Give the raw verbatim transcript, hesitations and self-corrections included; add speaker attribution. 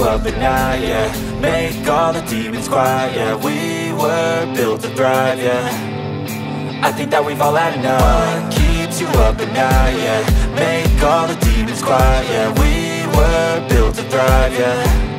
Speaker 1: up at night, yeah. Make all the demons quiet, yeah. We were built to thrive, yeah. I think that we've all had enough. What keeps you up at night, yeah. Make all the demons quiet, yeah. We were built to thrive, yeah.